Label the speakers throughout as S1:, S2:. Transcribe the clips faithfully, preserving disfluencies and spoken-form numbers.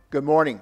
S1: Good morning.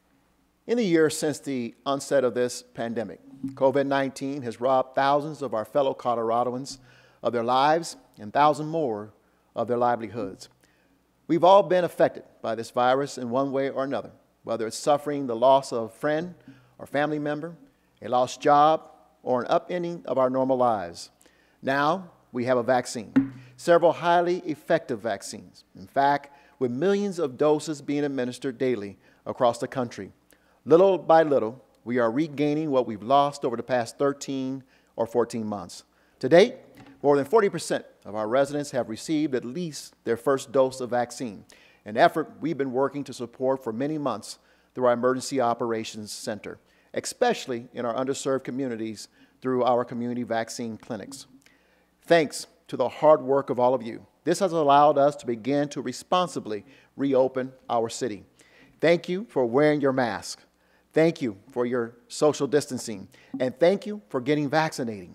S1: In the years since the onset of this pandemic, COVID nineteen has robbed thousands of our fellow Coloradoans of their lives and thousands more of their livelihoods. We've all been affected by this virus in one way or another, whether it's suffering the loss of a friend or family member, a lost job, or an upending of our normal lives. Now we have a vaccine, several highly effective vaccines. In fact, with millions of doses being administered daily across the country. Little by little, we are regaining what we've lost over the past thirteen or fourteen months. To date, more than forty percent of our residents have received at least their first dose of vaccine, an effort we've been working to support for many months through our Emergency Operations Center, especially in our underserved communities through our community vaccine clinics. Thanks to the hard work of all of you, this has allowed us to begin to responsibly reopen our city. Thank you for wearing your mask. Thank you for your social distancing. And thank you for getting vaccinated.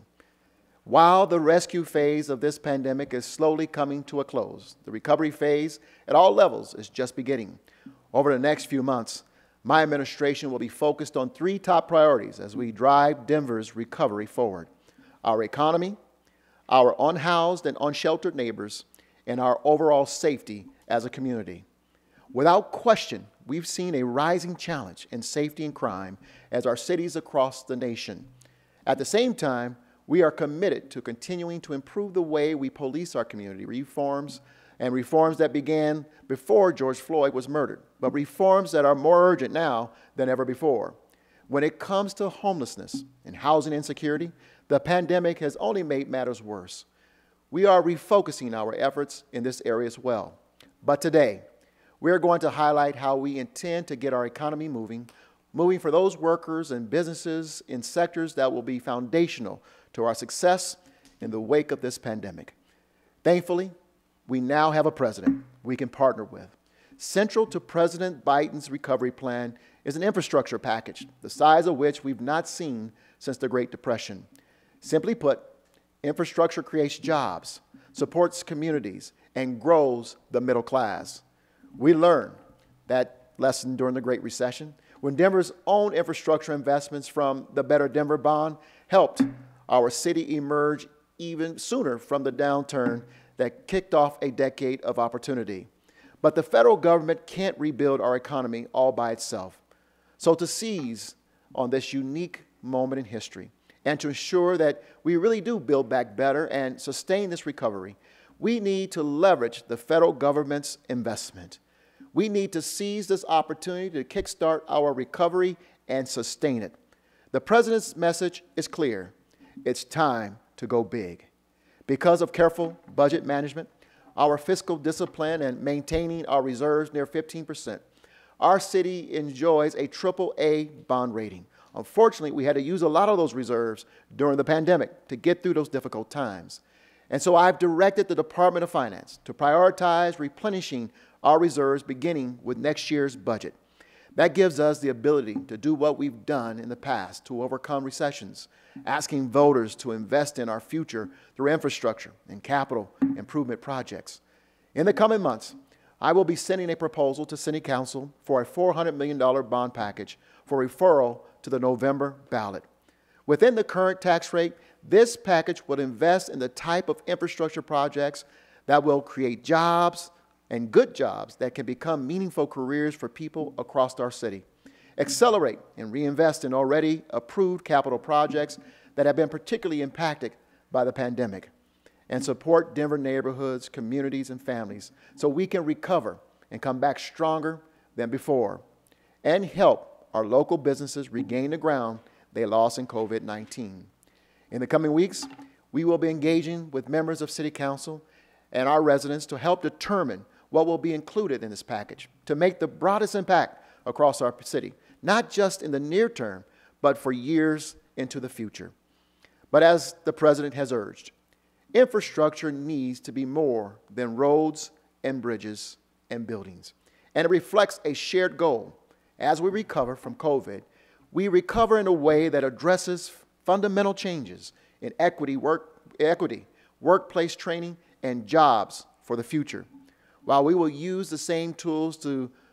S1: While the rescue phase of this pandemic is slowly coming to a close, the recovery phase at all levels is just beginning. Over the next few months, my administration will be focused on three top priorities as we drive Denver's recovery forward: our economy, our unhoused and unsheltered neighbors, and our overall safety as a community. Without question, we've seen a rising challenge in safety and crime as our cities across the nation. At the same time, we are committed to continuing to improve the way we police our community, reforms and reforms that began before George Floyd was murdered, but reforms that are more urgent now than ever before. When it comes to homelessness and housing insecurity, the pandemic has only made matters worse. We are refocusing our efforts in this area as well. But today, we are going to highlight how we intend to get our economy moving, moving for those workers and businesses in sectors that will be foundational to our success in the wake of this pandemic. Thankfully, we now have a president we can partner with. Central to President Biden's recovery plan is an infrastructure package, the size of which we've not seen since the Great Depression. Simply put, infrastructure creates jobs, supports communities, and grows the middle class. We learned that lesson during the Great Recession, when Denver's own infrastructure investments from the Better Denver Bond helped our city emerge even sooner from the downturn that kicked off a decade of opportunity. But the federal government can't rebuild our economy all by itself. So to seize on this unique moment in history, and to ensure that we really do build back better and sustain this recovery, we need to leverage the federal government's investment. We need to seize this opportunity to kickstart our recovery and sustain it. The president's message is clear. It's time to go big. Because of careful budget management, our fiscal discipline, and maintaining our reserves near fifteen percent, our city enjoys a triple A bond rating. Unfortunately, we had to use a lot of those reserves during the pandemic to get through those difficult times. And so I've directed the Department of Finance to prioritize replenishing our reserves beginning with next year's budget. That gives us the ability to do what we've done in the past to overcome recessions, asking voters to invest in our future through infrastructure and capital improvement projects. In the coming months, I will be sending a proposal to City Council for a four hundred million dollar bond package for referral to the November ballot. Within the current tax rate, this package would invest in the type of infrastructure projects that will create jobs and good jobs that can become meaningful careers for people across our city, accelerate and reinvest in already approved capital projects that have been particularly impacted by the pandemic, and support Denver neighborhoods, communities, and families so we can recover and come back stronger than before, and help our local businesses regain the ground they lost in COVID nineteen. In the coming weeks, we will be engaging with members of City Council and our residents to help determine what will be included in this package to make the broadest impact across our city, not just in the near term, but for years into the future. But as the President has urged, infrastructure needs to be more than roads and bridges and buildings. And it reflects a shared goal. As we recover from COVID, we recover in a way that addresses fundamental changes in equity, work, equity, workplace training, and jobs for the future. While we will use the same tools to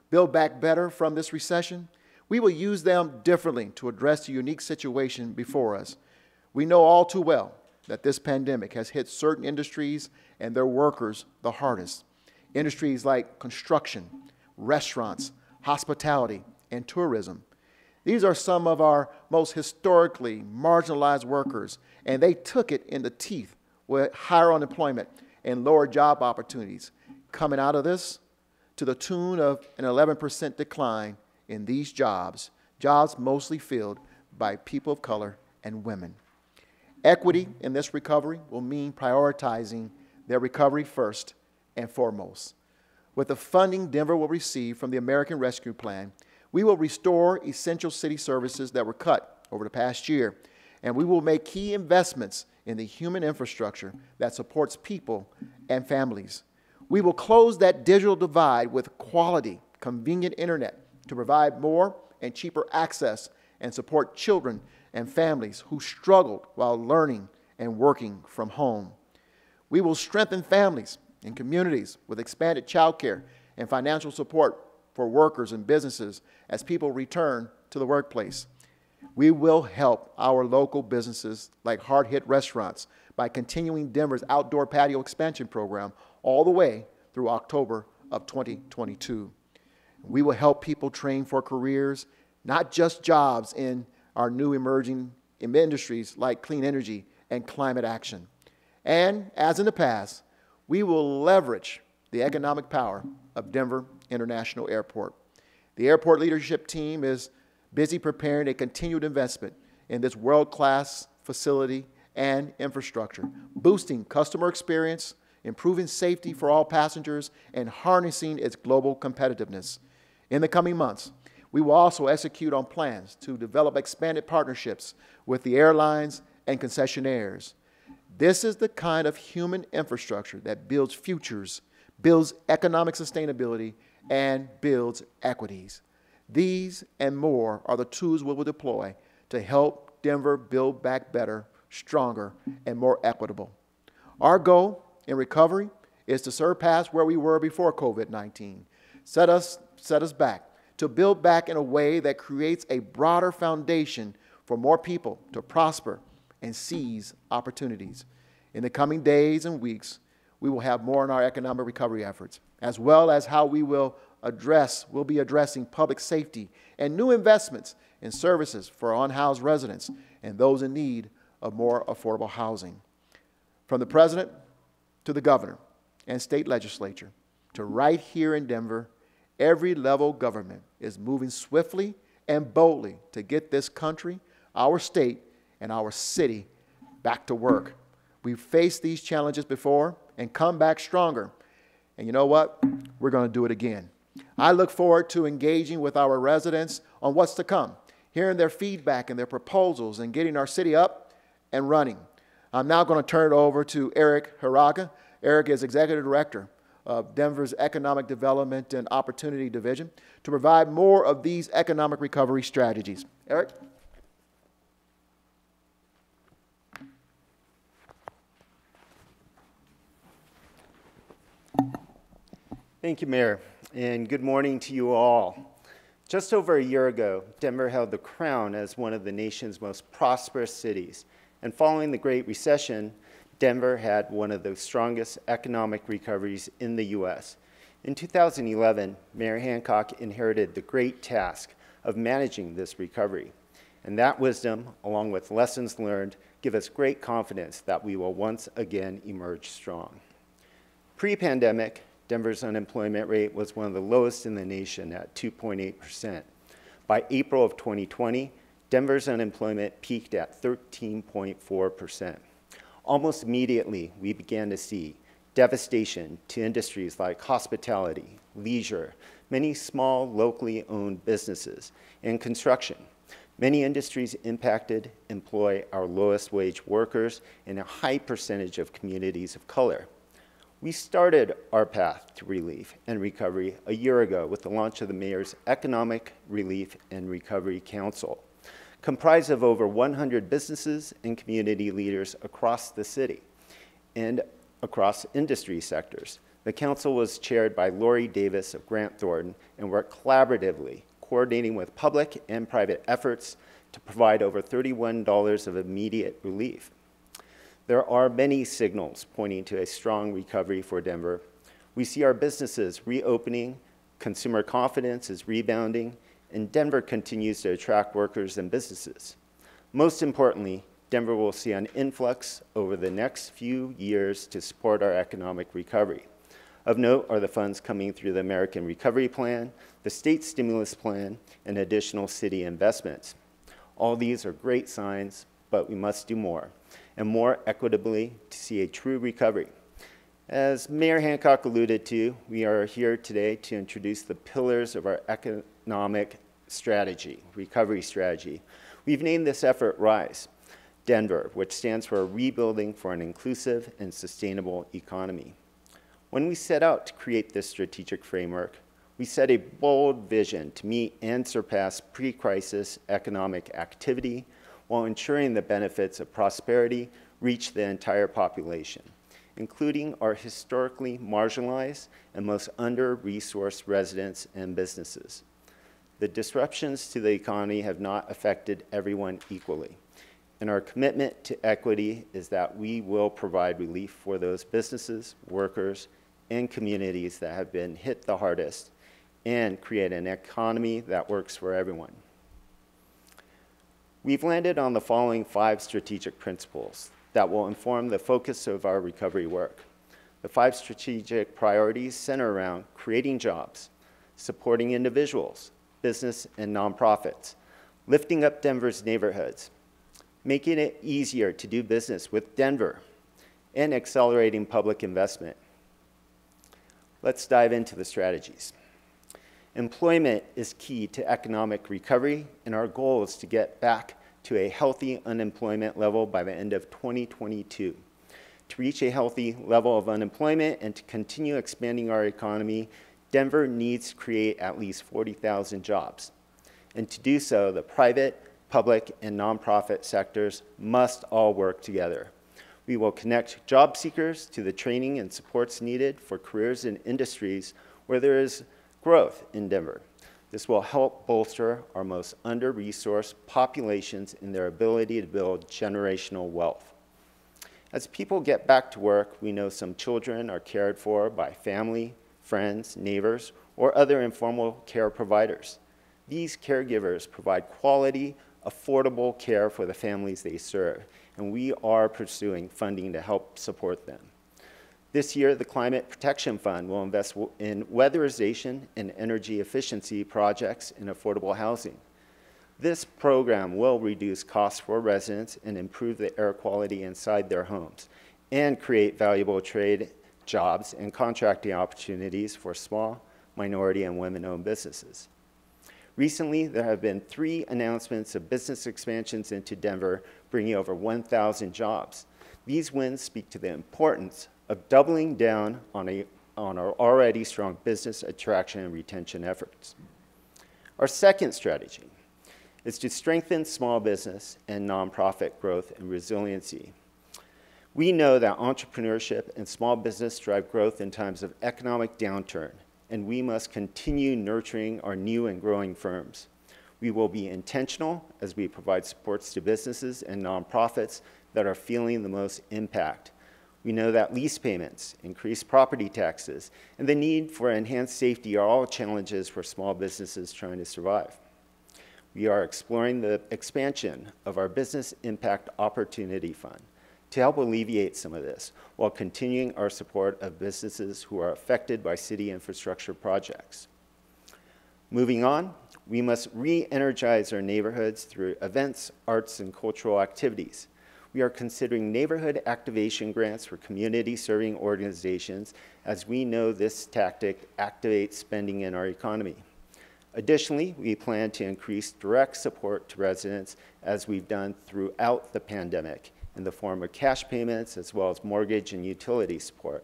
S1: build back better from this recession, we will use them differently to address the unique situation before us. We know all too well that this pandemic has hit certain industries and their workers the hardest. Industries like construction, restaurants, hospitality, and tourism. These are some of our most historically marginalized workers, and they took it in the teeth with higher unemployment and lower job opportunities. Coming out of this, to the tune of an eleven percent decline in these jobs, jobs mostly filled by people of color and women. Equity in this recovery will mean prioritizing their recovery first and foremost. With the funding Denver will receive from the American Rescue Plan, we will restore essential city services that were cut over the past year, and we will make key investments in the human infrastructure that supports people and families. We will close that digital divide with quality, convenient internet to provide more and cheaper access and support children and families who struggled while learning and working from home. We will strengthen families and communities with expanded child care and financial support for workers and businesses as people return to the workplace. We will help our local businesses like hard-hit restaurants by continuing Denver's outdoor patio expansion program all the way through October of twenty twenty-two. We will help people train for careers, not just jobs in our new emerging industries like clean energy and climate action. And as in the past, we will leverage the economic power of Denver International Airport. The airport leadership team is busy preparing a continued investment in this world-class facility and infrastructure, boosting customer experience, improving safety for all passengers, and harnessing its global competitiveness. In the coming months, we will also execute on plans to develop expanded partnerships with the airlines and concessionaires. This is the kind of human infrastructure that builds futures, builds economic sustainability, and builds equities. These and more are the tools we will deploy to help Denver build back better, stronger, and more equitable. Our goal in recovery is to surpass where we were before COVID nineteen, set us, set us back, to build back in a way that creates a broader foundation for more people to prosper and seize opportunities. In the coming days and weeks, we will have more on our economic recovery efforts, as well as how we will address, we'll be addressing public safety and new investments in services for unhoused residents and those in need of more affordable housing. From the President to the Governor and state legislature to right here in Denver, every level of government is moving swiftly and boldly to get this country, our state, and our city back to work. We've faced these challenges before and come back stronger. And you know what? We're going to do it again. I look forward to engaging with our residents on what's to come, hearing their feedback and their proposals, and getting our city up and running. I'm now going to turn it over to Eric Haraga. Eric is Executive Director of Denver's Economic Development and Opportunity Division to provide more of these economic recovery strategies. Eric?
S2: Thank you, Mayor, and good morning to you all. Just over a year ago, Denver held the crown as one of the nation's most prosperous cities, and following the Great Recession, Denver had one of the strongest economic recoveries in the U S In two thousand eleven, Mayor Hancock inherited the great task of managing this recovery, and that wisdom, along with lessons learned, give us great confidence that we will once again emerge strong. Pre-pandemic, Denver's unemployment rate was one of the lowest in the nation at two point eight percent. By April of twenty twenty, Denver's unemployment peaked at thirteen point four percent. Almost immediately, we began to see devastation to industries like hospitality, leisure, many small locally owned businesses, and construction. Many industries impacted employ our lowest wage workers and a high percentage of communities of color. We started our path to relief and recovery a year ago with the launch of the Mayor's Economic Relief and Recovery Council, comprised of over one hundred businesses and community leaders across the city and across industry sectors. The council was chaired by Lori Davis of Grant Thornton and worked collaboratively, coordinating with public and private efforts to provide over thirty-one dollars of immediate relief. There are many signals pointing to a strong recovery for Denver. We see our businesses reopening, consumer confidence is rebounding, and Denver continues to attract workers and businesses. Most importantly, Denver will see an influx over the next few years to support our economic recovery. Of note are the funds coming through the American Recovery Plan, the state stimulus plan, and additional city investments. All these are great signs, but we must do more, and more equitably to see a true recovery. As Mayor Hancock alluded to, we are here today to introduce the pillars of our economic strategy, recovery strategy. We've named this effort RISE, Denver, which stands for Rebuilding for an Inclusive and Sustainable Economy. When we set out to create this strategic framework, we set a bold vision to meet and surpass pre-crisis economic activity while ensuring the benefits of prosperity reach the entire population, including our historically marginalized and most under-resourced residents and businesses. The disruptions to the economy have not affected everyone equally, and our commitment to equity is that we will provide relief for those businesses, workers, and communities that have been hit the hardest and create an economy that works for everyone. We've landed on the following five strategic principles that will inform the focus of our recovery work. The five strategic priorities center around creating jobs, supporting individuals, business and nonprofits, lifting up Denver's neighborhoods, making it easier to do business with Denver, and accelerating public investment. Let's dive into the strategies. Employment is key to economic recovery, and our goal is to get back to a healthy unemployment level by the end of twenty twenty-two. To reach a healthy level of unemployment and to continue expanding our economy, Denver needs to create at least forty thousand jobs. And to do so, the private, public, and nonprofit sectors must all work together. We will connect job seekers to the training and supports needed for careers in industries where there is growth in Denver. This will help bolster our most under-resourced populations in their ability to build generational wealth. As people get back to work, we know some children are cared for by family, friends, neighbors, or other informal care providers. These caregivers provide quality, affordable care for the families they serve, and we are pursuing funding to help support them. This year, the Climate Protection Fund will invest in weatherization and energy efficiency projects in affordable housing. This program will reduce costs for residents and improve the air quality inside their homes and create valuable trade jobs and contracting opportunities for small, minority, and women-owned businesses. Recently, there have been three announcements of business expansions into Denver, bringing over one thousand jobs. These wins speak to the importance of doubling down on, a, on our already strong business attraction and retention efforts. Our second strategy is to strengthen small business and nonprofit growth and resiliency. We know that entrepreneurship and small business drive growth in times of economic downturn, and we must continue nurturing our new and growing firms. We will be intentional as we provide supports to businesses and nonprofits that are feeling the most impact. We know that lease payments, increased property taxes, and the need for enhanced safety are all challenges for small businesses trying to survive. We are exploring the expansion of our Business Impact Opportunity Fund to help alleviate some of this while continuing our support of businesses who are affected by city infrastructure projects. Moving on, we must re-energize our neighborhoods through events, arts, and cultural activities. We are considering neighborhood activation grants for community-serving organizations, as we know this tactic activates spending in our economy. Additionally, we plan to increase direct support to residents as we've done throughout the pandemic in the form of cash payments as well as mortgage and utility support.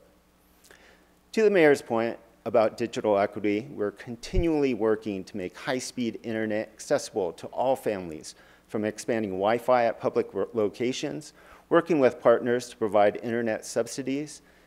S2: To the mayor's point about digital equity, we're continually working to make high-speed internet accessible to all families, from expanding Wi-Fi at public locations, working with partners to provide internet subsidies,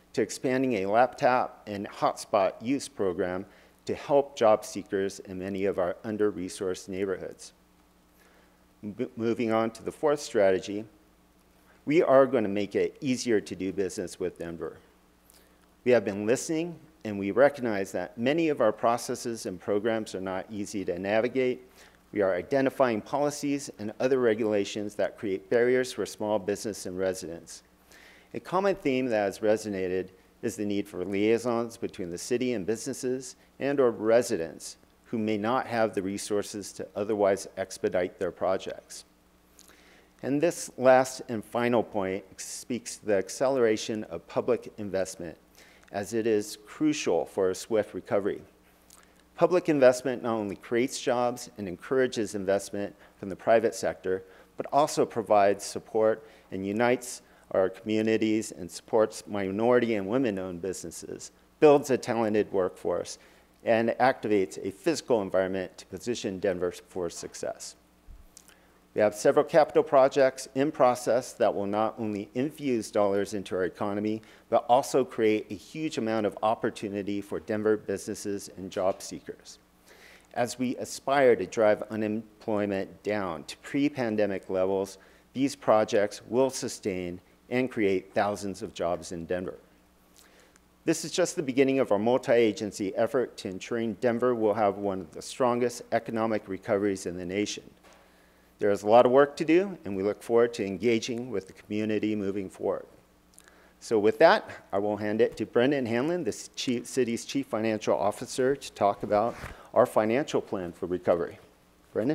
S2: to expanding a laptop and hotspot use program to help job seekers in many of our under-resourced neighborhoods. M- moving on to the fourth strategy, we are going to make it easier to do business with Denver. We have been listening, and we recognize that many of our processes and programs are not easy to navigate. We are identifying policies and other regulations that create barriers for small business and residents. A common theme that has resonated is the need for liaisons between the city and businesses and or residents who may not have the resources to otherwise expedite their projects. And this last and final point speaks to the acceleration of public investment, as it is crucial for a swift recovery. Public investment not only creates jobs and encourages investment from the private sector, but also provides support and unites our communities and supports minority and women-owned businesses, builds a talented workforce, and activates a physical environment to position Denver for success. We have several capital projects in process that will not only infuse dollars into our economy, but also create a huge amount of opportunity for Denver businesses and job seekers. As we aspire to drive unemployment down to pre-pandemic levels, these projects will sustain and create thousands of jobs in Denver. This is just the beginning of our multi-agency effort to ensuring Denver will have one of the strongest economic recoveries in the nation. There is a lot of work to do, and we look forward to engaging with the community moving forward. So with that, I will hand it to Brendan Hanlon, the chief, city's Chief Financial Officer, to talk about our financial plan for recovery. Brendan?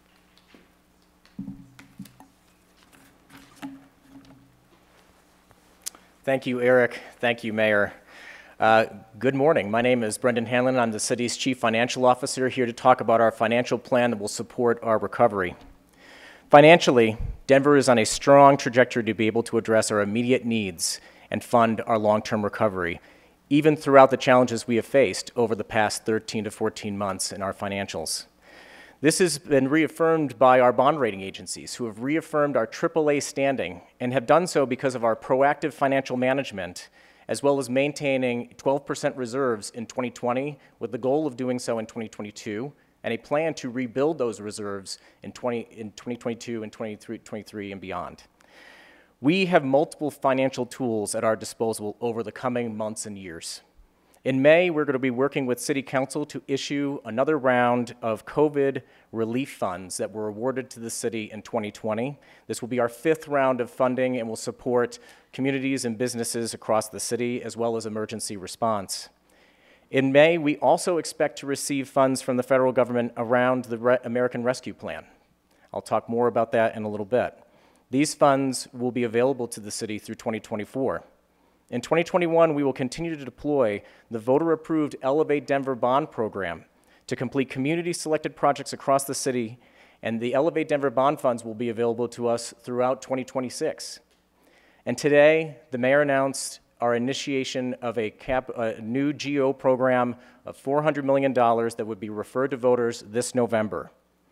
S3: Thank you, Eric. Thank you, Mayor. Uh, good morning. My name is Brendan Hanlon. I'm the city's Chief Financial Officer, here to talk about our financial plan that will support our recovery. Financially, Denver is on a strong trajectory to be able to address our immediate needs and fund our long-term recovery, even throughout the challenges we have faced over the past thirteen to fourteen months in our financials. This has been reaffirmed by our bond rating agencies, who have reaffirmed our triple A standing and have done so because of our proactive financial management, as well as maintaining twelve percent reserves in twenty twenty, with the goal of doing so in twenty twenty-two, and a plan to rebuild those reserves in, twenty, in twenty twenty-two and twenty twenty-three and beyond. We have multiple financial tools at our disposal over the coming months and years. In May, we're going to be working with City Council to issue another round of COVID relief funds that were awarded to the city in twenty twenty. This will be our fifth round of funding and will support communities and businesses across the city, as well as emergency response. In May, we also expect to receive funds from the federal government around the Re- American Rescue Plan. I'll talk more about that in a little bit. These funds will be available to the city through twenty twenty-four. In twenty twenty-one, we will continue to deploy the voter-approved Elevate Denver bond program to complete community-selected projects across the city, and the Elevate Denver bond funds will be available to us throughout twenty twenty-six. And today, the mayor announced our initiation of a, cap, a new G O program of four hundred million dollars that would be referred to voters this November.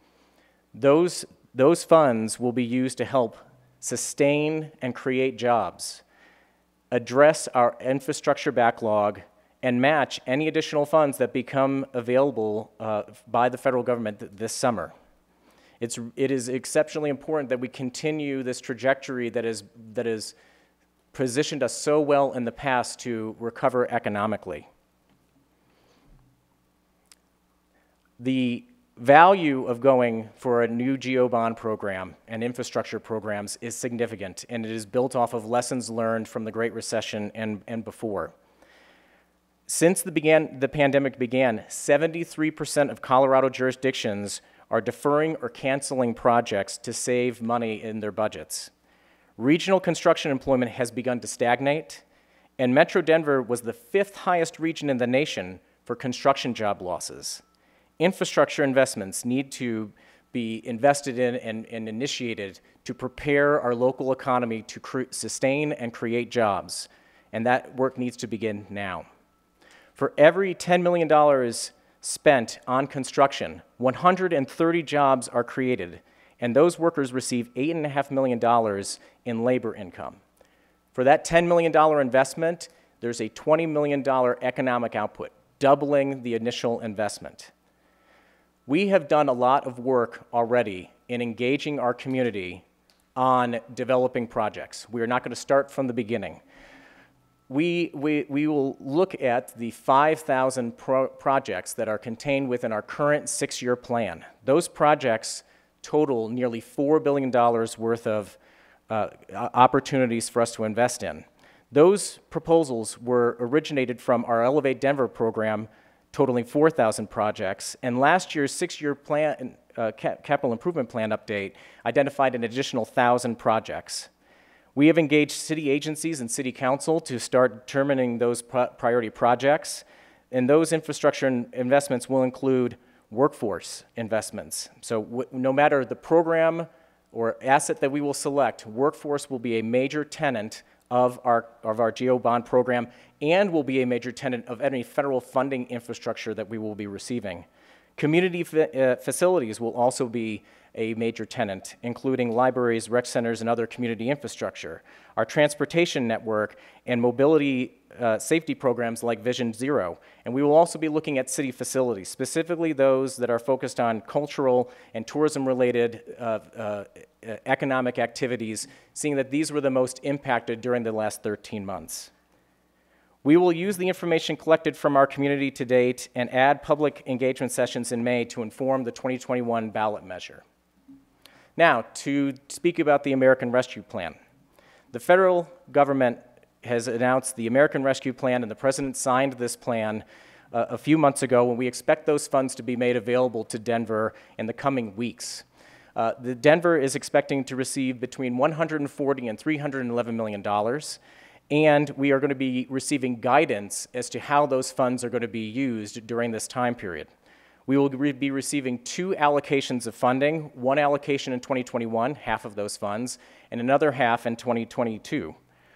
S3: Those, those funds will be used to help sustain and create jobs, address our infrastructure backlog, and match any additional funds that become available uh, by the federal government th- this summer. It's, it is exceptionally important that we continue this trajectory that is, that is positioned us so well in the past to recover economically. The value of going for a new G O bond program and infrastructure programs is significant, and it is built off of lessons learned from the Great Recession and, and before. Since the, began, the pandemic began, seventy-three percent of Colorado jurisdictions are deferring or canceling projects to save money in their budgets. Regional construction employment has begun to stagnate, and Metro Denver was the fifth highest region in the nation for construction job losses. Infrastructure investments need to be invested in and, and initiated to prepare our local economy to cre- sustain and create jobs, and that work needs to begin now. For every ten million dollars spent on construction, one hundred thirty jobs are created, and those workers receive eight point five million dollars in labor income. For that ten million dollars investment, there's a twenty million dollar economic output, doubling the initial investment. We have done a lot of work already in engaging our community on developing projects. We are not going to start from the beginning. We, we, we will look at the five thousand pro projects that are contained within our current six-year plan. Those projects total nearly four billion dollars worth of uh, opportunities for us to invest in. Those proposals were originated from our Elevate Denver program, totaling four thousand projects, and last year's six-year plan, uh, cap capital improvement plan update identified an additional one thousand projects. We have engaged city agencies and city council to start determining those pro priority projects, and those infrastructure in investments will include workforce investments. So w no matter the program or asset that we will select, workforce will be a major tenant of our, of our GEO bond program and will be a major tenant of any federal funding infrastructure that we will be receiving. Community fa uh, facilities will also be a major tenant, including libraries, rec centers, and other community infrastructure. Our transportation network and mobility uh, safety programs like Vision Zero. And we will also be looking at city facilities, specifically those that are focused on cultural and tourism-related uh, uh, economic activities, seeing that these were the most impacted during the last thirteen months. We will use the information collected from our community to date and add public engagement sessions in May to inform the twenty twenty-one ballot measure. Now, to speak about the American Rescue Plan. The federal government has announced the American Rescue Plan, and the President signed this plan uh, a few months ago, and we expect those funds to be made available to Denver in the coming weeks. Uh, the Denver is expecting to receive between one hundred forty and three hundred eleven million dollars, and we are going to be receiving guidance as to how those funds are going to be used during this time period. We will re be receiving two allocations of funding, one allocation in twenty twenty-one, half of those funds, and another half in twenty twenty-two.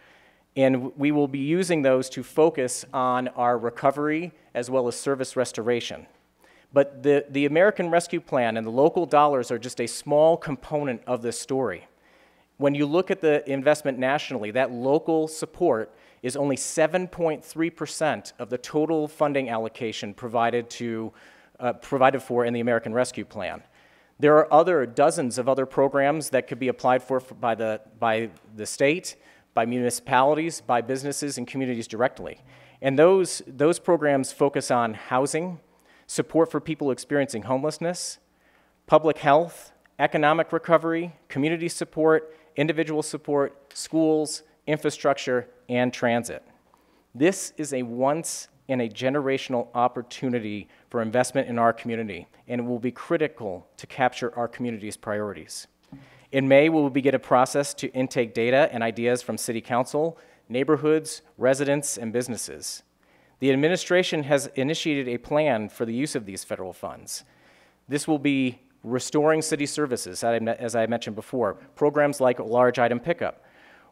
S3: And we will be using those to focus on our recovery as well as service restoration. But the, the American Rescue Plan and the local dollars are just a small component of this story. When you look at the investment nationally, that local support is only seven point three percent of the total funding allocation provided, to, uh, provided for in the American Rescue Plan. There are other dozens of other programs that could be applied for by the, by the state, by municipalities, by businesses and communities directly. And those, those programs focus on housing, support for people experiencing homelessness, public health, economic recovery, community support, individual support, schools, infrastructure, and transit. This is a once-in-a-generational opportunity for investment in our community, and it will be critical to capture our community's priorities. In May, we will begin a process to intake data and ideas from City Council, neighborhoods, residents, and businesses. The administration has initiated a plan for the use of these federal funds. This will be restoring city services, as I mentioned before, programs like large item pickup.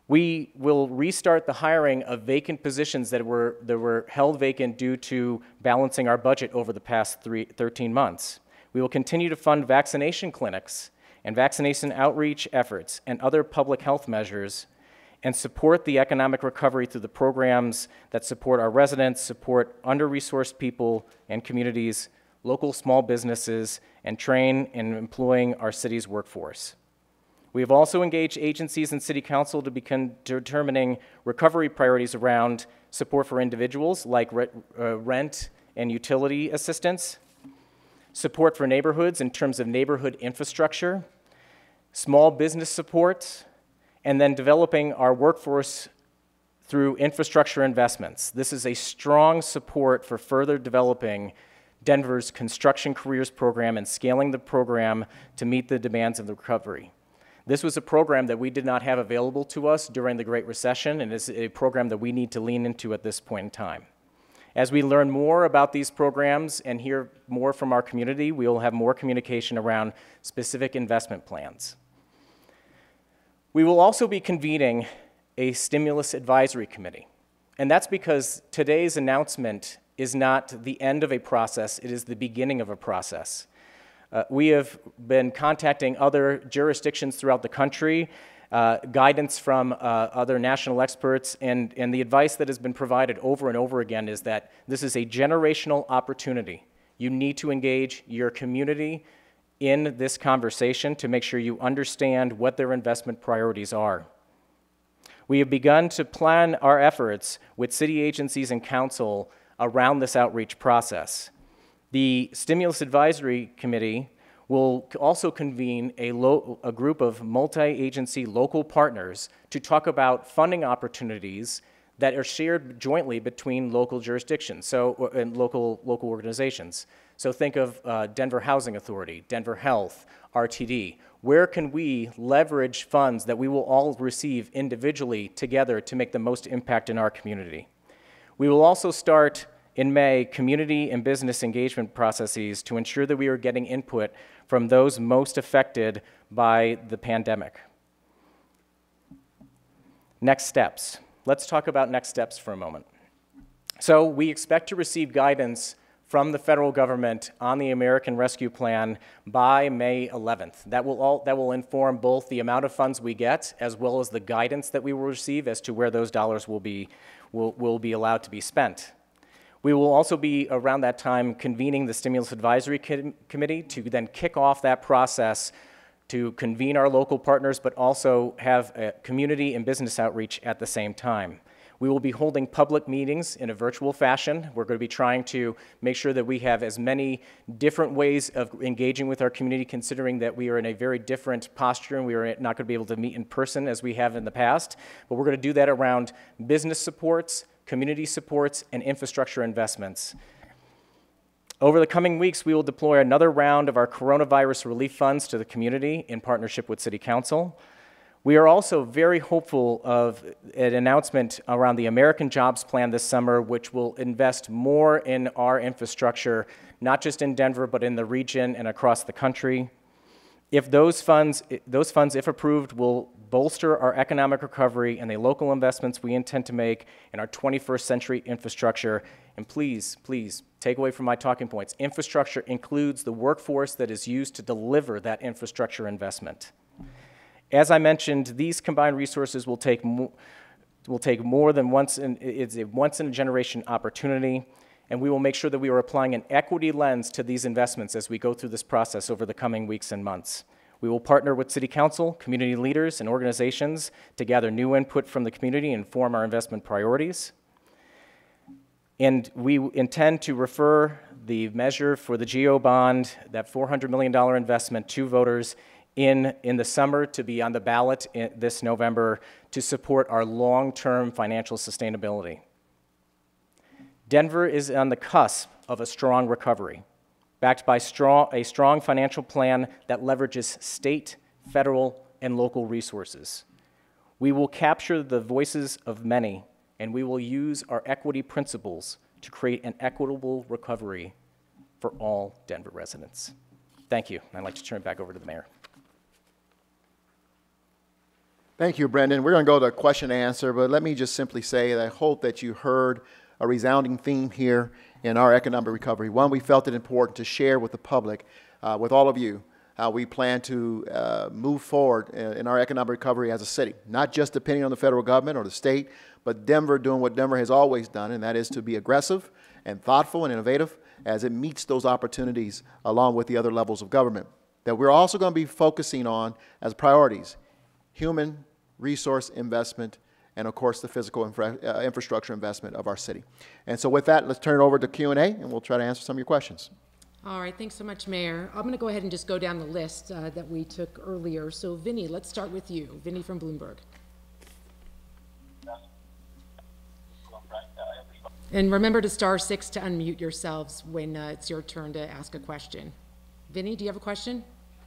S3: We will restart the hiring of vacant positions that were, that were held vacant due to balancing our budget over the past three, thirteen months. We will continue to fund vaccination clinics and vaccination outreach efforts and other public health measures, and support the economic recovery through the programs that support our residents, support under-resourced people and communities, local small businesses, and train and employing our city's workforce. We have also engaged agencies and City Council to begin determining recovery priorities around support for individuals, like re uh, rent and utility assistance, support for neighborhoods in terms of neighborhood infrastructure, small business support, and then developing our workforce through infrastructure investments. This is a strong support for further developing Denver's Construction Careers Program and scaling the program to meet the demands of the recovery. This was a program that we did not have available to us during the Great Recession, and is a program that we need to lean into at this point in time. As we learn more about these programs and hear more from our community, we will have more communication around specific investment plans. We will also be convening a stimulus advisory committee, and that's because today's announcement is not the end of a process, it is the beginning of a process. Uh, we have been contacting other jurisdictions throughout the country uh, guidance from uh, other national experts, and, and the advice that has been provided over and over again is that this is a generational opportunity. You need to engage your community in this conversation to make sure you understand what their investment priorities are. We have begun to plan our efforts with city agencies and council around this outreach process. The Stimulus Advisory Committee will also convene a, lo a group of multi-agency local partners to talk about funding opportunities that are shared jointly between local jurisdictions, so, and local, local organizations. So think of uh, Denver Housing Authority, Denver Health, R T D. Where can we leverage funds that we will all receive individually together to make the most impact in our community? We will also start in May community and business engagement processes to ensure that we are getting input from those most affected by the pandemic. Next steps. Let's talk about next steps for a moment. So we expect to receive guidance from the federal government on the American Rescue Plan by May eleventh. That will, all, that will inform both the amount of funds we get as well as the guidance that we will receive as to where those dollars will be, will, will be allowed to be spent. We will also be, around that time, convening the Stimulus Advisory Com- Committee to then kick off that process to convene our local partners, but also have a community and business outreach at the same time. We will be holding public meetings in a virtual fashion. We're going to be trying to make sure that we have as many different ways of engaging with our community, considering that we are in a very different posture and we are not going to be able to meet in person as we have in the past. But we're going to do that around business supports, community supports, and infrastructure investments. Over the coming weeks, we will deploy another round of our coronavirus relief funds to the community in partnership with City Council. We are also very hopeful of an announcement around the American Jobs Plan this summer, which will invest more in our infrastructure, not just in Denver, but in the region and across the country. If those funds, those funds, if approved, will bolster our economic recovery and the local investments we intend to make in our twenty-first century infrastructure. And please, please, take away from my talking points, infrastructure includes the workforce that is used to deliver that infrastructure investment. As I mentioned, these combined resources will take, mo will take more than once in, it's a once-in-a-generation opportunity, and we will make sure that we are applying an equity lens to these investments as we go through this process over the coming weeks and months. We will partner with City Council, community leaders, and organizations to gather new input from the community and form our investment priorities. And we intend to refer the measure for the G O bond, that four hundred million dollar investment, to voters in, in the summer to be on the ballot in, this November to support our long-term financial sustainability. Denver is on the cusp of a strong recovery, backed by strong, a strong financial plan that leverages state, federal, and local resources. We will capture the voices of many, and we will use our equity principles to create an equitable recovery for all Denver residents. Thank you. I'd like to turn it back over to the mayor.
S1: Thank you, Brendan. We're going to go to question and answer, but let me just simply say that I hope that you heard a resounding theme here in our economic recovery. One, we felt it important to share with the public, uh, with all of you, how we plan to uh, move forward in our economic recovery as a city, not just depending on the federal government or the state, but Denver doing what Denver has always done, and that is to be aggressive and thoughtful and innovative as it meets those opportunities along with the other levels of government. That we're also going to be focusing on as priorities, human resource investment, and of course the physical infra uh, infrastructure investment of our city. And so with that, let's turn it over to Q and A, and we'll try to answer some of your questions.
S4: All right, thanks so much, Mayor. I'm going to go ahead and just go down the list uh, that we took earlier. So Vinny, let's start with you. Vinny from Bloomberg. And remember to star six to unmute yourselves when uh, it's your turn to ask a question. Vinny, do you have a question?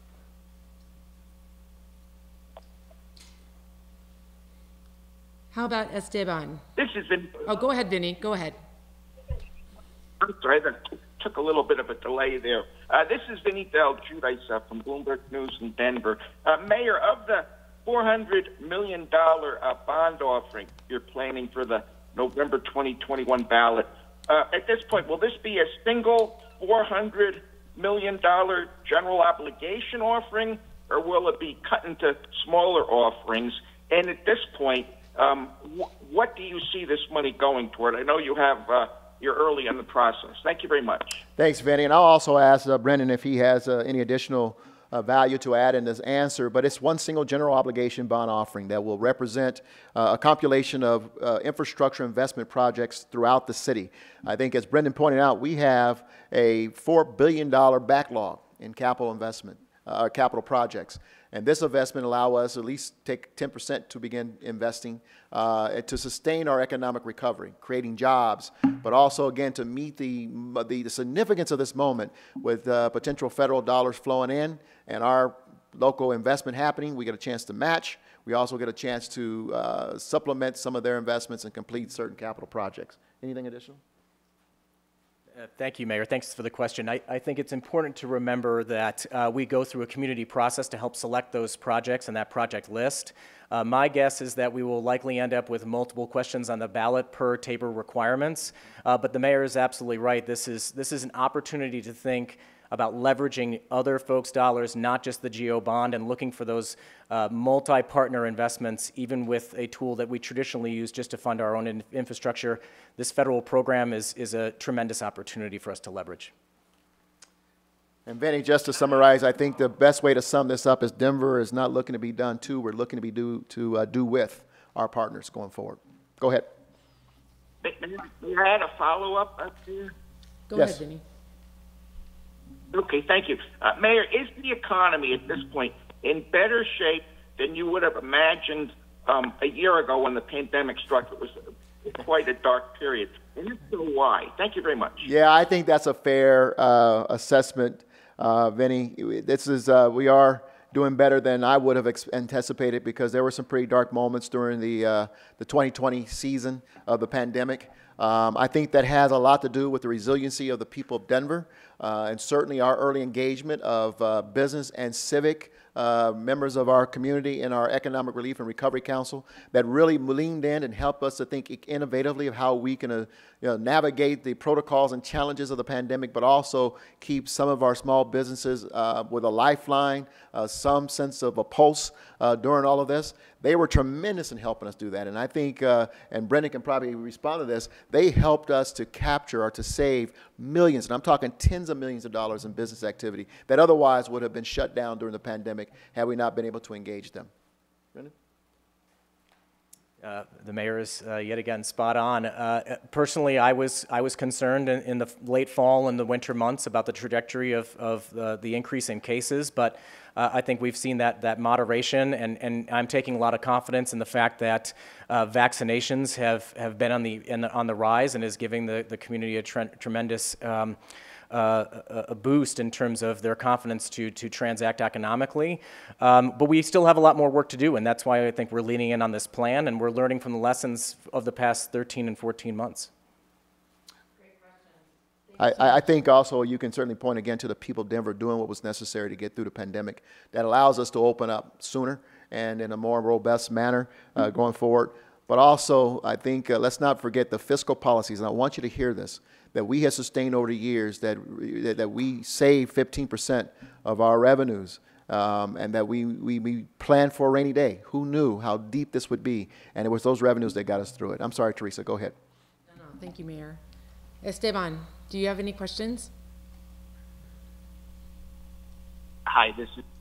S4: How about Esteban?
S5: This has been.
S4: Oh, go ahead, Vinny. Go ahead.
S5: I'm sorry, that took a little bit of a delay there. Uh, this is Vinny Del Giudice uh, from Bloomberg News in Denver. Uh, Mayor, of the four hundred million dollar uh, bond offering you're planning for the November twenty twenty-one ballot, uh, at this point, will this be a single four hundred million dollar general obligation offering, or will it be cut into smaller offerings? And at this point, um, wh- what do you see this money going toward? I know you have, uh, you're early in the process. Thank you very much.
S1: Thanks, Vinny. And I'll also ask uh, Brendan if he has uh, any additional uh, value to add in this answer, but it's one single general obligation bond offering that will represent uh, a compilation of uh, infrastructure investment projects throughout the city. I think, as Brendan pointed out, we have a four billion dollars backlog in capital investment, uh, capital projects. And this investment allow us at least take ten percent to begin investing uh, to sustain our economic recovery, creating jobs, but also, again, to meet the, the, the significance of this moment with uh, potential federal dollars flowing in and our local investment happening. We get a chance to match. We also get a chance to uh, supplement some of their investments and complete certain capital projects. Anything additional?
S3: Uh, thank you, Mayor. Thanks for the question. I, I think it's important to remember that uh, we go through a community process to help select those projects and that project list. Uh, my guess is that we will likely end up with multiple questions on the ballot per table requirements. Uh, but the Mayor is absolutely right. This is, this is an opportunity to think about leveraging other folks' dollars, not just the G O bond, and looking for those uh, multi-partner investments, even with a tool that we traditionally use just to fund our own in infrastructure. This federal program is, is a tremendous opportunity for us to leverage.
S1: And Vinny, just to summarize, I think the best way to sum this up is Denver is not looking to be done to, we're looking to be do, to uh, do with our partners going forward. Go ahead.
S5: May I add a follow-up up there?
S4: Go
S1: Yes.
S4: ahead, Vinny.
S5: Okay, thank you. Uh, Mayor, is the economy at this point in better shape than you would have imagined um, a year ago when the pandemic struck? It was quite a dark period. And if so, why? Thank you very much.
S1: Yeah, I think that's a fair uh, assessment, uh, Vinny. This is, uh, we are doing better than I would have ex anticipated because there were some pretty dark moments during the, uh, the twenty twenty season of the pandemic. Um, I think that has a lot to do with the resiliency of the people of Denver uh, and certainly our early engagement of uh, business and civic uh, members of our community in our Economic Relief and Recovery Council that really leaned in and helped us to think innovatively of how we can uh, you know, navigate the protocols and challenges of the pandemic, but also keep some of our small businesses uh, with a lifeline, uh, some sense of a pulse uh, during all of this. They were tremendous in helping us do that. And I think, uh, and Brendan can probably respond to this, they helped us to capture or to save millions, and I'm talking tens of millions of dollars in business activity that otherwise would have been shut down during the pandemic had we not been able to engage them. Brendan?
S3: Uh, the mayor is uh, yet again spot on. Uh, personally, I was I was concerned in, in the late fall and the winter months about the trajectory of of the, the increase in cases, but uh, I think we've seen that that moderation, and and I'm taking a lot of confidence in the fact that uh, vaccinations have have been on the, in the on the rise and is giving the the community a tre tremendous. Um, Uh, a, a boost in terms of their confidence to, to transact economically. Um, but we still have a lot more work to do, and that's why I think we're leaning in on this plan, and we're learning from the lessons of the past thirteen and fourteen months.
S4: Great question.
S1: I, I think also you can certainly point again to the people of Denver doing what was necessary to get through the pandemic. That allows us to open up sooner and in a more robust manner uh, going forward. But also, I think, uh, let's not forget the fiscal policies, and I want you to hear this, that we have sustained over the years, that, that we save fifteen percent of our revenues, um, and that we, we, we planned for a rainy day. Who knew how deep this would be? And it was those revenues that got us through it. I'm sorry, Teresa, go ahead.
S4: No, no, thank you, Mayor. Esteban, do you have any questions?
S6: Hi, this is...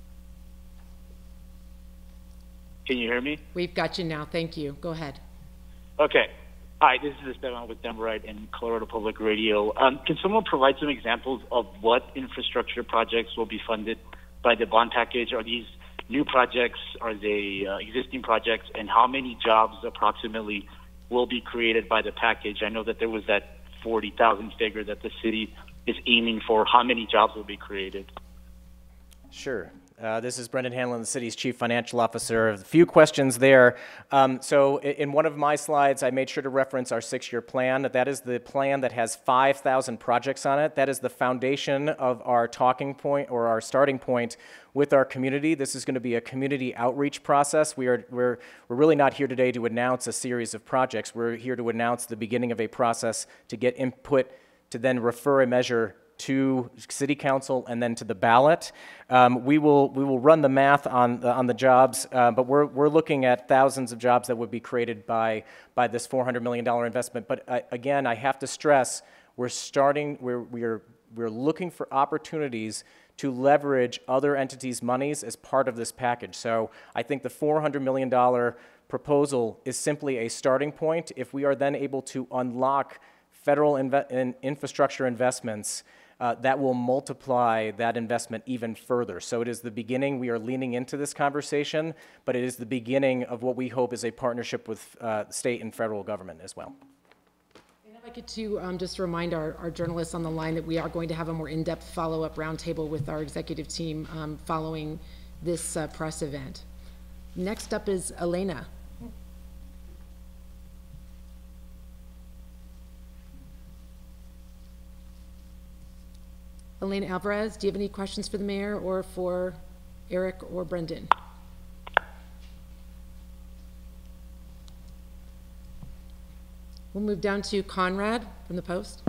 S6: Can you hear me?
S4: We've got you now. Thank you. Go ahead.
S6: Okay. Hi, this is Esteban with Denverite and Colorado Public Radio. Um, can someone provide some examples of what infrastructure projects will be funded by the bond package? Are these new projects? Are they uh, existing projects? And how many jobs approximately will be created by the package? I know that there was that forty thousand figure that the city is aiming for. How many jobs will be created?
S3: Sure. Uh, this is Brendan Hanlon, the city's chief financial officer. A few questions there. Um, so in one of my slides, I made sure to reference our six-year plan. That is the plan that has five thousand projects on it. That is the foundation of our talking point or our starting point with our community. This is going to be a community outreach process. We are, we're, we're really not here today to announce a series of projects. We're here to announce the beginning of a process to get input to then refer a measure to City Council and then to the ballot. Um, we will we will run the math on the, on the jobs, uh, but we're we're looking at thousands of jobs that would be created by by this four hundred million dollar investment. But uh, again, I have to stress, we're starting we're we're we're looking for opportunities to leverage other entities' monies as part of this package. So I think the four hundred million dollar proposal is simply a starting point. If we are then able to unlock federal inve in infrastructure investments, uh, that will multiply that investment even further. So it is the beginning. We are leaning into this conversation, but it is the beginning of what we hope is a partnership with uh, state and federal government as well.
S4: And I'd like to um, just remind our, our journalists on the line that we are going to have a more in-depth follow-up roundtable with our executive team um, following this uh, press event. Next up is Elena. Elena Alvarez, do you have any questions for the mayor or for Eric or Brendan? We'll move down to Conrad from the Post.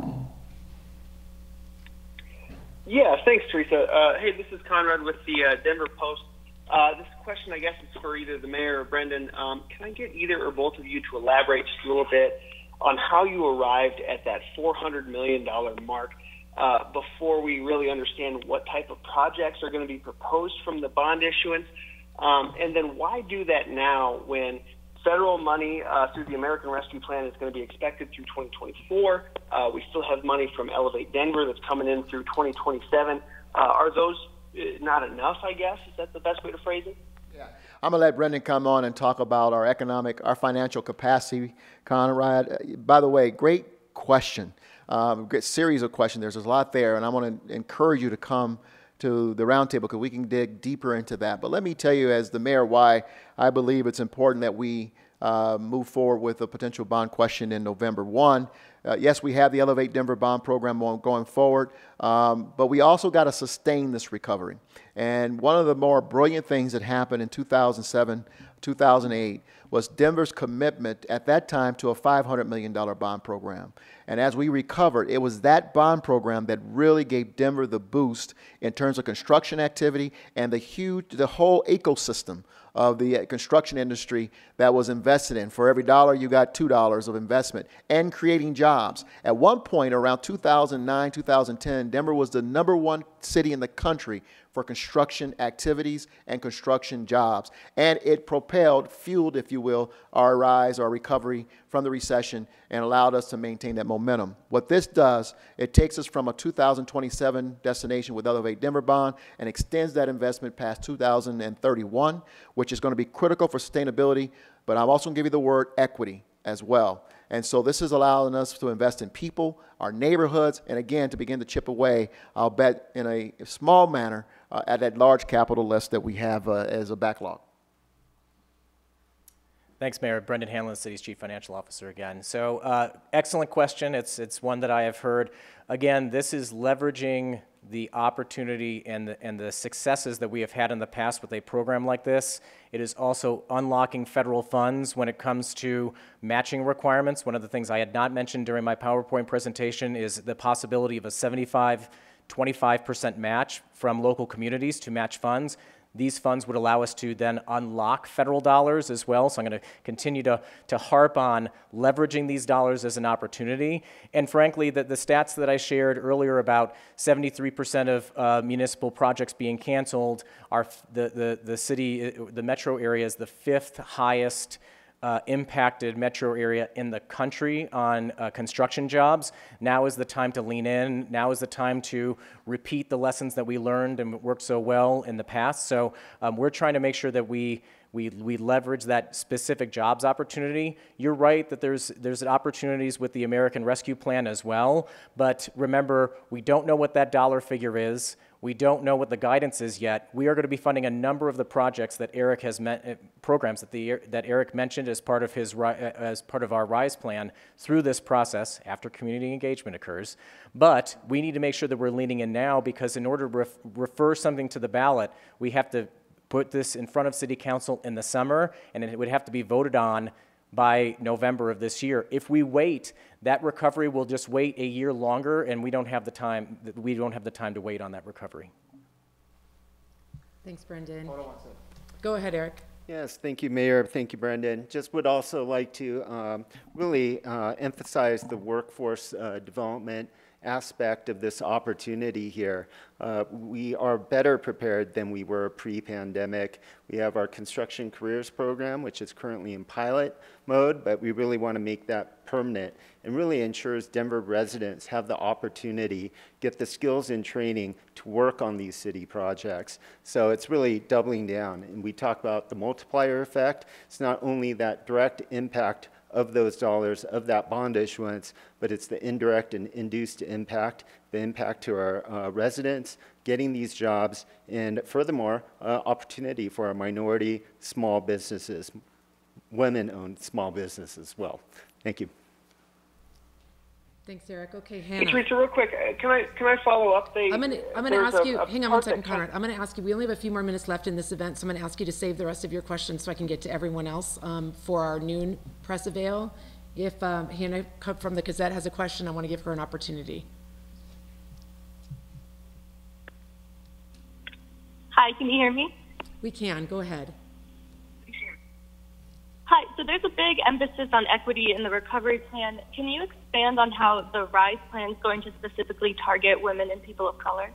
S7: Yeah, thanks, Teresa. Uh, hey, this is Conrad with the uh, Denver Post. Uh, this question, I guess, is for either the mayor or Brendan. Um, can I get either or both of you to elaborate just a little bit on how you arrived at that four hundred million dollar mark uh, before we really understand what type of projects are going to be proposed from the bond issuance? Um, and then why do that now when federal money uh, through the American Rescue Plan is going to be expected through twenty twenty-four? Uh, we still have money from Elevate Denver that's coming in through twenty twenty-seven. Uh, are those not enough, I guess? Is that the best way to phrase it?
S1: Yeah. I'm going to let Brendan come on and talk about our economic, our financial capacity, Conrad. Uh, by the way, great question. Um, great series of questions. There's a lot there, and I want to encourage you to come to the roundtable because we can dig deeper into that. But let me tell you, as the mayor, why I believe it's important that we uh, move forward with a potential bond question in November. One, uh, yes, we have the Elevate Denver bond program on, going forward, um, but we also got to sustain this recovery. And one of the more brilliant things that happened in two thousand seven, two thousand eight was Denver's commitment at that time to a five hundred million dollar bond program. And as we recovered, it was that bond program that really gave Denver the boost in terms of construction activity and the huge, the whole ecosystem of the construction industry that was invested in. For every dollar, you got two dollars of investment and creating jobs. At one point, around two thousand nine, two thousand ten, Denver was the number one city in the country for construction activities and construction jobs. And it propelled, fueled, if you will, our rise, our recovery from the recession and allowed us to maintain that momentum. What this does, it takes us from a two thousand twenty-seven destination with Elevate Denver bond and extends that investment past two thousand thirty-one, which is going to be critical for sustainability, but I'm also going to give you the word equity as well. And so this is allowing us to invest in people, our neighborhoods, and again, to begin to chip away, I'll bet, in a small manner uh, at that large capital list that we have uh, as a backlog.
S3: Thanks, Mayor. Brendan Hanlon, the city's chief financial officer again. So uh, excellent question. It's, it's one that I have heard. Again, this is leveraging the opportunity and the, and the successes that we have had in the past with a program like this. It is also unlocking federal funds when it comes to matching requirements. One of the things I had not mentioned during my PowerPoint presentation is the possibility of a seventy-five twenty-five percent match from local communities to match funds. These funds would allow us to then unlock federal dollars as well. So I'm going to continue to, to harp on leveraging these dollars as an opportunity. And frankly, the, the stats that I shared earlier about seventy-three percent of uh, municipal projects being canceled, are the, the, the city, the metro area is the fifth highest Uh, impacted metro area in the country on uh, construction jobs. Now is the time to lean in. Now is the time to repeat the lessons that we learned and worked so well in the past. So um, we're trying to make sure that we we we leverage that specific jobs opportunity. You're right that there's there's opportunities with the American Rescue Plan as well. But remember, we don't know what that dollar figure is. We don't know what the guidance is yet. We are going to be funding a number of the projects that Eric has met, uh, programs that the that Eric mentioned as part of his uh, as part of our RISE plan through this process after community engagement occurs. But we need to make sure that we're leaning in now, because in order to ref refer something to the ballot, we have to put this in front of City Council in the summer, and it would have to be voted on by November of this year. If we wait, that recovery will just wait a year longer, and we don't have the time, we don't have the time to wait on that recovery.
S4: Thanks, Brendan. Go ahead, Eric.
S2: Yes, thank you, Mayor. Thank you, Brendan. Just would also like to um, really uh, emphasize the workforce uh, development aspect of this opportunity here. Uh, we are better prepared than we were pre-pandemic. We have our construction careers program, which is currently in pilot mode, but we really want to make that permanent and really ensures Denver residents have the opportunity, get the skills and training to work on these city projects. So it's really doubling down. And we talk about the multiplier effect. It's not only that direct impact of those dollars, of that bond issuance, but it's the indirect and induced impact, the impact to our uh, residents, getting these jobs, and furthermore, uh, opportunity for our minority small businesses, women-owned small businesses as well. Thank you.
S4: Thanks, Eric. Okay,
S7: Hey,
S4: Hannah.
S7: Teresa, real quick, uh, can I can I follow up? They,
S4: I'm going to I'm going to
S7: there's
S4: ask
S7: a-
S4: you,
S7: a
S4: hang on one
S7: part
S4: second,
S7: that-
S4: Conrad. I'm going to ask you, we only have a few more minutes left in this event, so I'm going to ask you to save the rest of your questions so I can get to everyone else um, for our noon press avail. If um, Hannah from the Gazette has a question, I want to give her an opportunity.
S8: Hi, can you hear me?
S4: We can. Go ahead.
S8: Hi, so there's a big emphasis on equity in the recovery plan. Can you expand on how the RISE plan is going to specifically target women and people of color?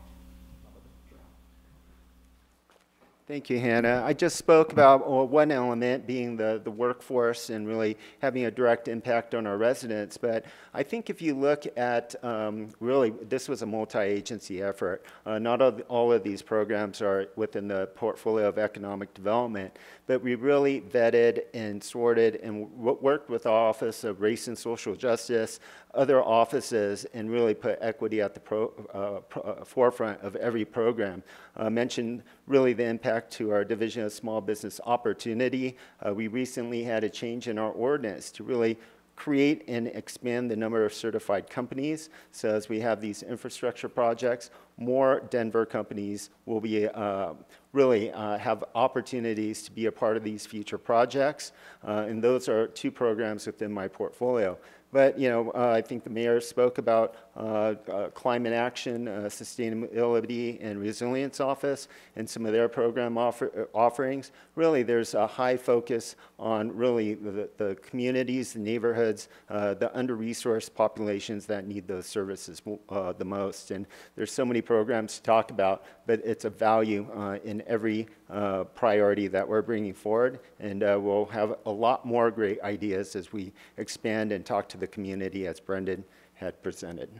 S2: Thank you, Hannah. I just spoke about well, one element being the, the workforce and really having a direct impact on our residents. But I think if you look at um, really, this was a multi-agency effort. Uh, not all, all of these programs are within the portfolio of economic development, but we really vetted and sorted and w worked with the Office of Race and Social Justice, other offices, and really put equity at the pro, uh, pro, uh, forefront of every program. Uh, mentioned really the impact to our Division of Small Business Opportunity. Uh, we recently had a change in our ordinance to really create and expand the number of certified companies. So as we have these infrastructure projects, more Denver companies will be uh, really uh, have opportunities to be a part of these future projects. Uh, and those are two programs within my portfolio. But, you know, uh, I think the mayor spoke about uh, uh, climate action, uh, sustainability and resilience office and some of their program offer offerings. Really, there's a high focus on really the, the communities, the neighborhoods, uh, the under-resourced populations that need those services uh, the most. And there's so many programs to talk about, but it's a value uh, in every uh, priority that we're bringing forward. And uh, we'll have a lot more great ideas as we expand and talk to the community as Brendan had presented.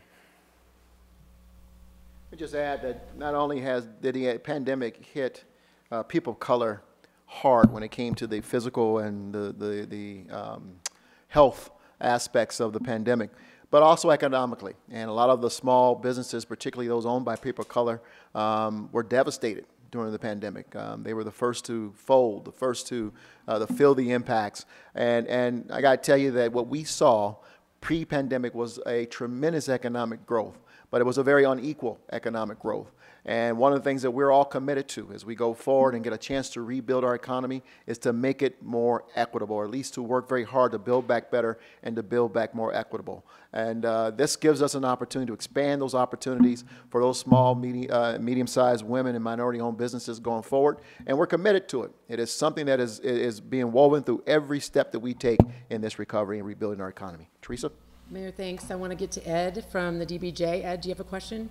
S1: Let me just add that not only has did the pandemic hit uh, people of color hard when it came to the physical and the, the, the um, health aspects of the pandemic, but also economically. And a lot of the small businesses, particularly those owned by people of color, um, were devastated during the pandemic. Um, they were the first to fold, the first to, uh, to feel the impacts. And, and I got to tell you that what we saw pre-pandemic was a tremendous economic growth, but it was a very unequal economic growth. And one of the things that we're all committed to as we go forward and get a chance to rebuild our economy is to make it more equitable, or at least to work very hard to build back better and to build back more equitable. And uh, this gives us an opportunity to expand those opportunities for those small, medium, uh, medium-sized women and minority-owned businesses going forward. And we're committed to it. It is something that is, is being woven through every step that we take in this recovery and rebuilding our economy. Teresa?
S4: Mayor, thanks. I want to get to Ed from the D B J. Ed, do you have a question?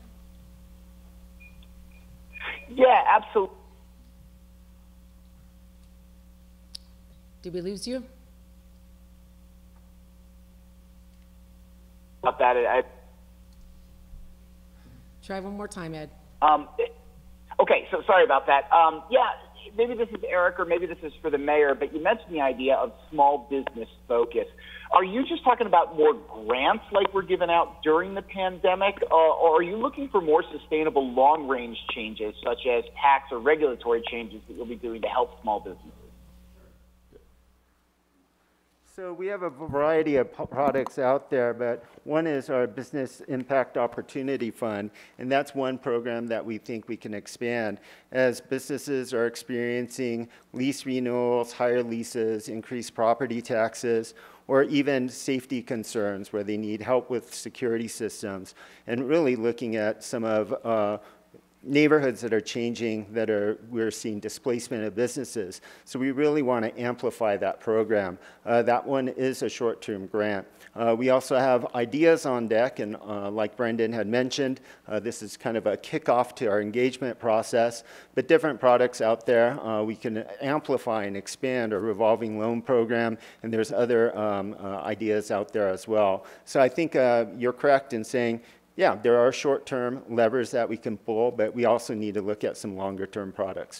S9: Yeah, absolutely.
S4: Did we lose you?
S9: About that, I,
S4: Try one more time, Ed.
S9: um, okay, so sorry about that. Um, yeah, maybe this is Eric or maybe this is for the mayor, but you mentioned the idea of small business focus. Are you just talking about more grants like we're giving out during the pandemic, uh, or are you looking for more sustainable long-range changes, such as tax or regulatory changes that you'll be doing to help small businesses?
S2: So we have a variety of p- products out there, but one is our Business Impact Opportunity Fund, and that's one program that we think we can expand. As businesses are experiencing lease renewals, higher leases, increased property taxes, or even safety concerns where they need help with security systems, and really looking at some of uh, neighborhoods that are changing, that are, we're seeing displacement of businesses. So we really want to amplify that program. Uh, that one is a short-term grant. Uh, we also have ideas on deck, and uh, like Brendan had mentioned, uh, this is kind of a kickoff to our engagement process, but different products out there. Uh, we can amplify and expand our revolving loan program, and there's other um, uh, ideas out there as well. So I think uh, you're correct in saying, yeah, there are short-term levers that we can pull, but we also need to look at some longer-term products.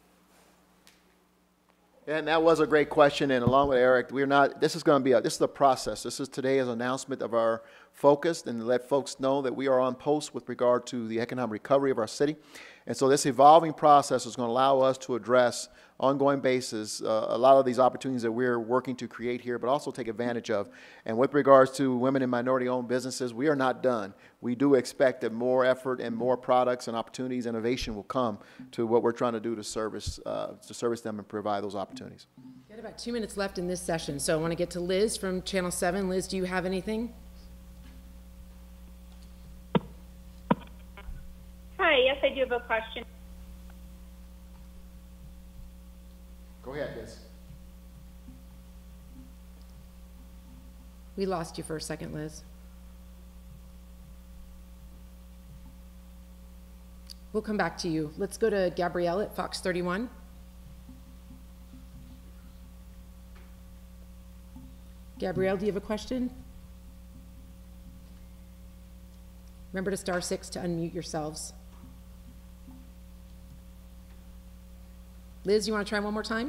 S1: And that was a great question, and along with Eric, we're not, this is going to be, a, this is the process. This is today's announcement of our focus, and to let folks know that we are on post with regard to the economic recovery of our city. And so this evolving process is going to allow us to address ongoing basis uh, a lot of these opportunities that we're working to create here, but also take advantage of. And with regards to women and minority-owned businesses, we are not done. We do expect that more effort and more products and opportunities, innovation will come to what we're trying to do to service, uh, to service them and provide those opportunities.
S4: We've got about two minutes left in this session, so I want to get to Liz from Channel seven. Liz, do you have anything?
S10: Hi, yes, I do have a question.
S1: Go ahead, Liz.
S4: We lost you for a second, Liz. We'll come back to you. Let's go to Gabrielle at Fox thirty-one. Gabrielle, do you have a question? Remember to star six to unmute yourselves. Liz, you want to try one more time?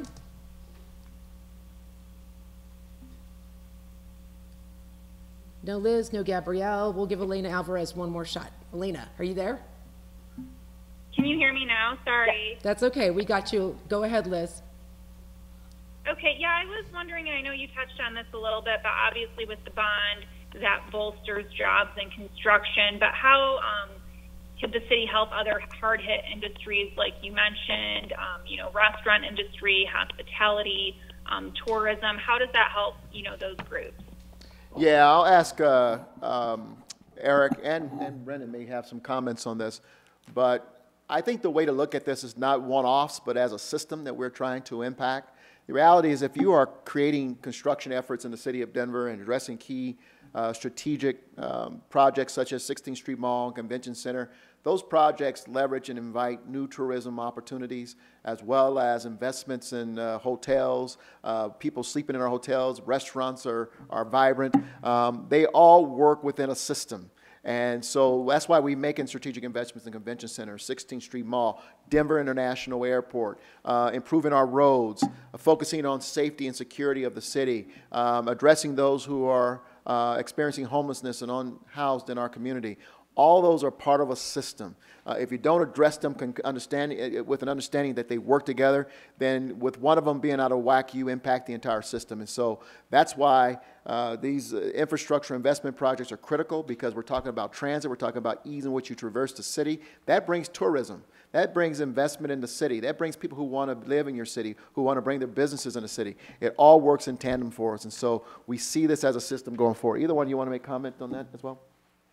S4: No Liz, no Gabrielle. We'll give Elena Alvarez one more shot. Elena, are you there?
S10: Can you hear me now? Sorry.
S4: That's okay. We got you. Go ahead, Liz.
S10: Okay, yeah, I was wondering, and I know you touched on this a little bit, but obviously with the bond, that bolsters jobs and construction, but how um, could the city help other hard-hit industries like you mentioned, um, you know, restaurant industry, hospitality, um, tourism? How does that help, you know, those groups?
S1: Yeah, I'll ask uh, um, Eric, and, and Brendan may have some comments on this, but I think the way to look at this is not one-offs, but as a system that we're trying to impact. The reality is if you are creating construction efforts in the city of Denver and addressing key uh, strategic um, projects such as sixteenth Street Mall and Convention Center, those projects leverage and invite new tourism opportunities as well as investments in uh, hotels, uh, people sleeping in our hotels, restaurants are, are vibrant. Um, they all work within a system. And so that's why we're making strategic investments in Convention Center, sixteenth Street Mall, Denver International Airport, uh, improving our roads, uh, focusing on safety and security of the city, um, addressing those who are uh, experiencing homelessness and unhoused in our community. All those are part of a system. Uh, if you don't address them con understanding, uh, with an understanding that they work together, then with one of them being out of whack, you impact the entire system. And so that's why uh, these uh, infrastructure investment projects are critical, because we're talking about transit, we're talking about ease in which you traverse the city. That brings tourism. That brings investment in the city. That brings people who want to live in your city, who want to bring their businesses in the city. It all works in tandem for us. And so we see this as a system going forward. Either one, you want to make comment on that as well?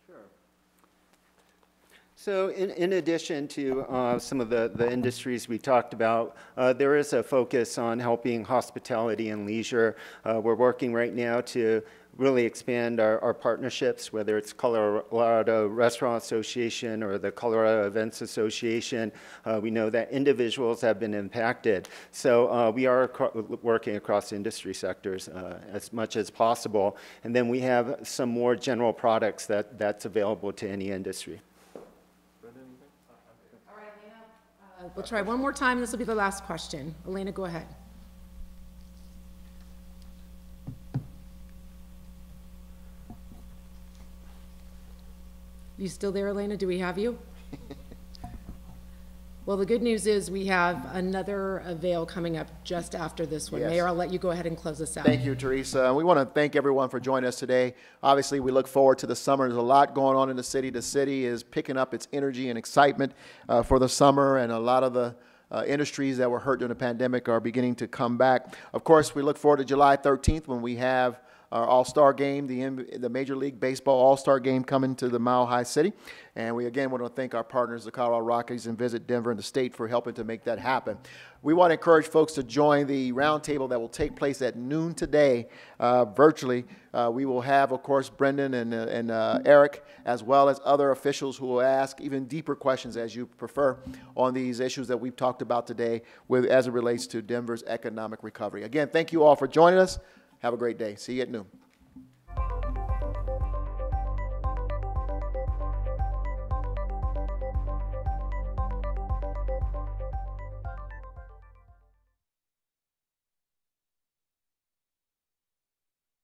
S2: So in, in addition to uh, some of the, the industries we talked about, uh, there is a focus on helping hospitality and leisure. Uh, we're working right now to really expand our, our partnerships, whether it's Colorado Restaurant Association or the Colorado Events Association. Uh, we know that individuals have been impacted. So uh, we are ac- working across industry sectors uh, as much as possible. And then we have some more general products that, that's available to any industry.
S4: Uh, we'll try one more time. This will be the last question. Elena, go ahead. You still there, Elena? Do we have you? Well, the good news is we have another avail coming up just after this one.
S1: Yes.
S4: Mayor, I'll let you go ahead and close us out.
S1: Thank you, Teresa. We want to thank everyone for joining us today. Obviously, we look forward to the summer. There's a lot going on in the city. The city is picking up its energy and excitement uh, for the summer, and a lot of the uh, industries that were hurt during the pandemic are beginning to come back. Of course, we look forward to July thirteenth when we have our All-Star game, the, the Major League Baseball All-Star game coming to the Mile High City. And we again want to thank our partners, the Colorado Rockies, and Visit Denver and the state for helping to make that happen. We want to encourage folks to join the roundtable that will take place at noon today uh, virtually. Uh, we will have, of course, Brendan and, uh, and uh, Eric, as well as other officials who will ask even deeper questions, as you prefer, on these issues that we've talked about today with, as it relates to Denver's economic recovery. Again, thank you all for joining us. Have a great day. See you at noon.